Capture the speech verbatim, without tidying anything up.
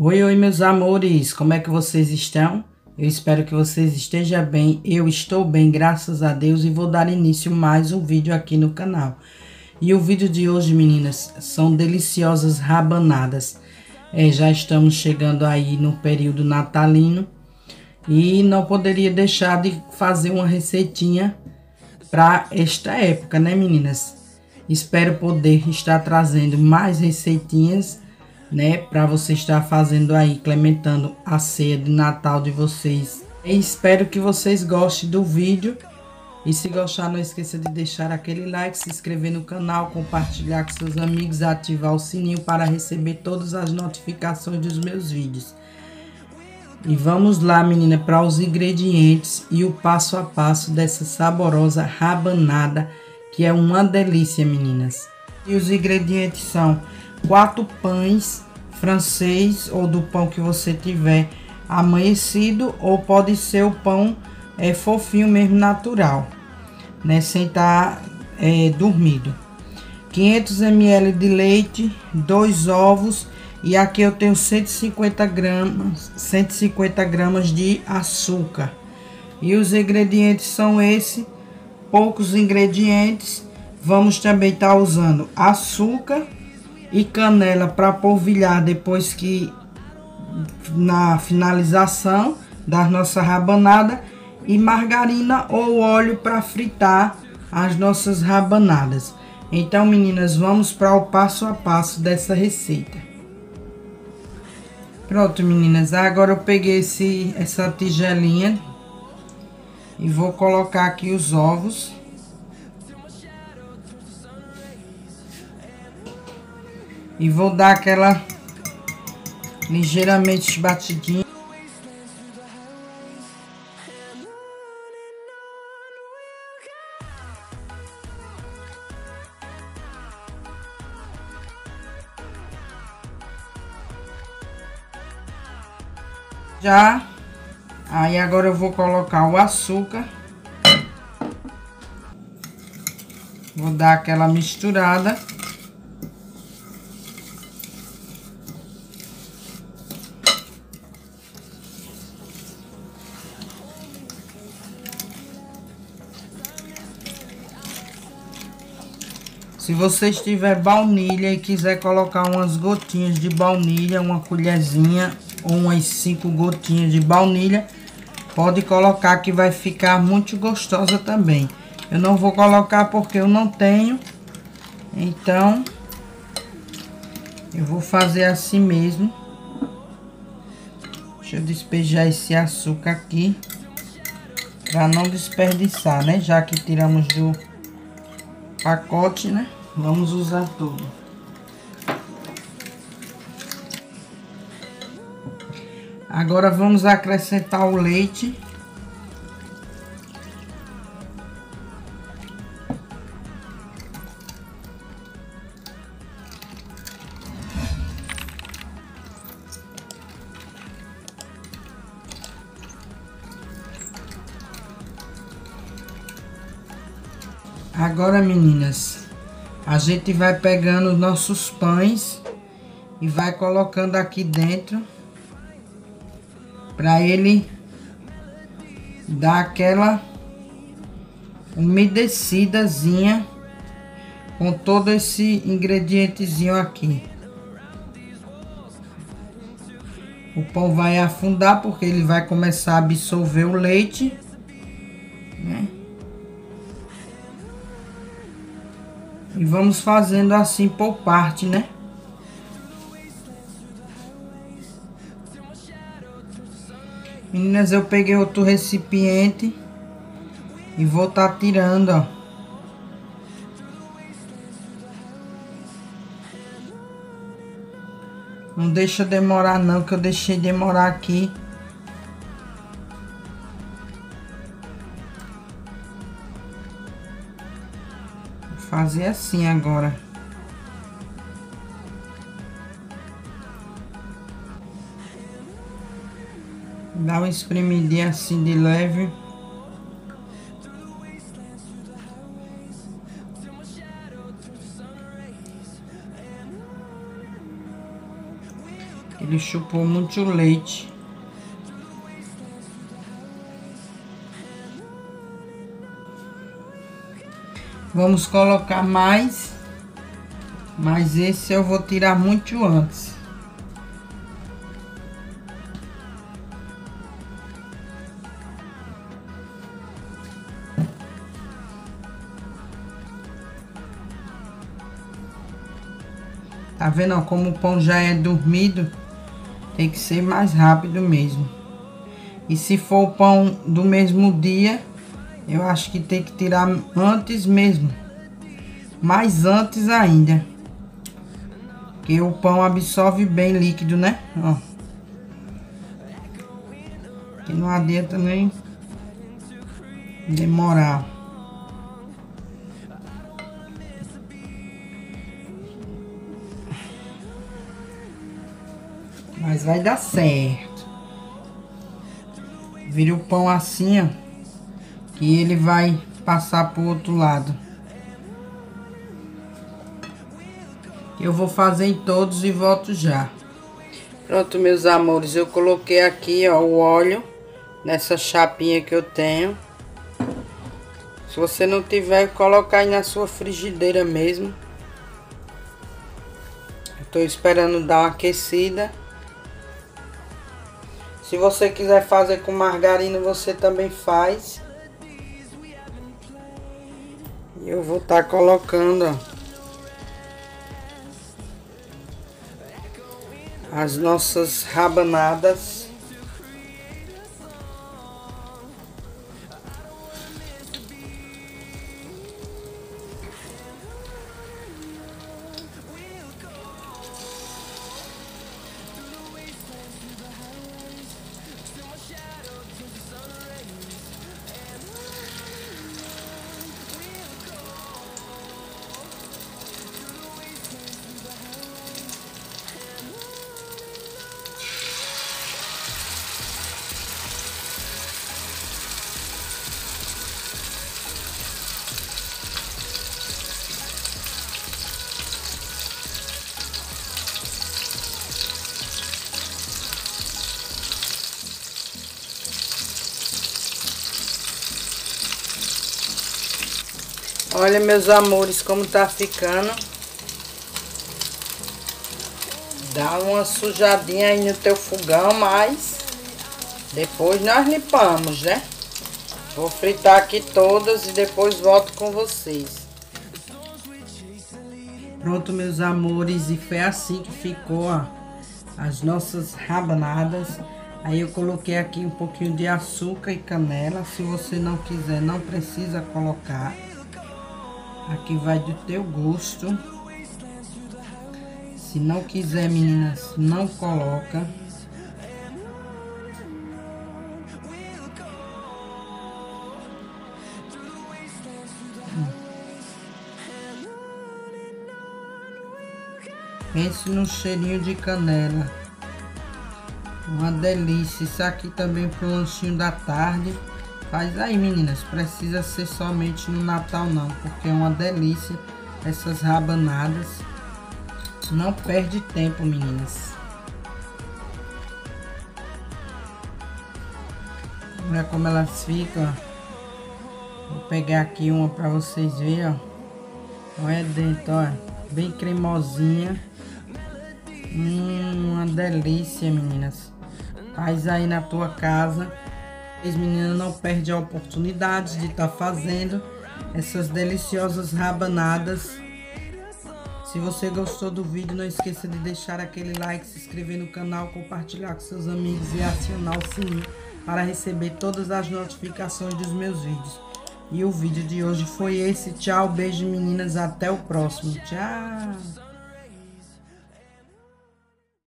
Oi, oi, meus amores, como é que vocês estão? Eu espero que vocês estejam bem. Eu estou bem, graças a Deus, e vou dar início a mais um vídeo aqui no canal. E o vídeo de hoje, meninas, são deliciosas rabanadas. É, já estamos chegando aí no período natalino e não poderia deixar de fazer uma receitinha para esta época, né, meninas? Espero poder estar trazendo mais receitinhas, né, para você estar fazendo aí, implementando a ceia de Natal de vocês. E espero que vocês gostem do vídeo. E se gostar, não esqueça de deixar aquele like, se inscrever no canal, compartilhar com seus amigos, ativar o sininho para receber todas as notificações dos meus vídeos. E vamos lá, menina, para os ingredientes e o passo a passo dessa saborosa rabanada, que é uma delícia, meninas. E os ingredientes são quatro pães francês, ou do pão que você tiver amanhecido, ou pode ser o pão é, fofinho mesmo, natural, né, sem estar é, dormido. quinhentos mililitros de leite, dois ovos, e aqui eu tenho cento e cinquenta gramas, cento e cinquenta gramas de açúcar. E os ingredientes são esses, poucos ingredientes. Vamos também estar usando açúcar e canela para polvilhar depois que na finalização da nossa rabanada, e margarina ou óleo para fritar as nossas rabanadas. Então, meninas, vamos para o passo a passo dessa receita. Pronto, meninas, agora eu peguei esse, essa tigelinha e vou colocar aqui os ovos. E vou dar aquela ligeiramente batidinha. Já. Aí agora eu vou colocar o açúcar. Vou dar aquela misturada. Se você tiver baunilha e quiser colocar umas gotinhas de baunilha, uma colherzinha ou umas cinco gotinhas de baunilha, pode colocar, que vai ficar muito gostosa também. Eu não vou colocar porque eu não tenho, então eu vou fazer assim mesmo. Deixa eu despejar esse açúcar aqui para não desperdiçar, né? Já que tiramos do pacote, né? Vamos usar tudo. Agora vamos acrescentar o leite. Agora, meninas, a gente vai pegando os nossos pães e vai colocando aqui dentro para ele dar aquela umedecidazinha com todo esse ingredientezinho aqui. O pão vai afundar porque ele vai começar a absorver o leite, né? E vamos fazendo assim por parte, né? Meninas, eu peguei outro recipiente e vou tá tirando, ó. Não deixa demorar não, que eu deixei demorar aqui. Fazer assim agora. Dá uma espremidinha assim de leve. Ele chupou muito leite. Vamos colocar mais, mas esse eu vou tirar muito antes. Tá vendo, ó, como o pão já é dormido, tem que ser mais rápido mesmo. E se for o pão do mesmo dia, eu acho que tem que tirar antes mesmo. Mais antes ainda. Porque o pão absorve bem líquido, né? Ó. Que não adianta nem demorar. Mas vai dar certo. Vira o pão assim, ó, que ele vai passar pro outro lado. Eu vou fazer em todos e volto já. Pronto, meus amores, eu coloquei aqui, ó, o óleo nessa chapinha que eu tenho. Se você não tiver, coloca aí na sua frigideira mesmo. Eu tô esperando dar uma aquecida. Se você quiser fazer com margarina, você também faz. E eu vou estar colocando, ó, as nossas rabanadas. Olha, meus amores, como tá ficando. Dá uma sujadinha aí no teu fogão, mas depois nós limpamos, né? Vou fritar aqui todas e depois volto com vocês. Pronto, meus amores, e foi assim que ficou, ó, as nossas rabanadas. Aí eu coloquei aqui um pouquinho de açúcar e canela. Se você não quiser, não precisa colocar. Aqui vai do teu gosto. Se não quiser, meninas, não coloca. Pense no cheirinho de canela. Uma delícia. Isso aqui também para o lanchinho da tarde. Faz aí, meninas. Precisa ser somente no Natal não, porque é uma delícia essas rabanadas. Não perde tempo, meninas. Olha como elas ficam, ó. Vou pegar aqui uma para vocês verem, ó. Olha dentro, ó. Bem cremosinha. Hum, uma delícia, meninas. Faz aí na tua casa. As meninas não perdem a oportunidade de estar fazendo essas deliciosas rabanadas. Se você gostou do vídeo, não esqueça de deixar aquele like, se inscrever no canal, compartilhar com seus amigos e acionar o sininho para receber todas as notificações dos meus vídeos. E o vídeo de hoje foi esse. Tchau, beijo, meninas, até o próximo. Tchau!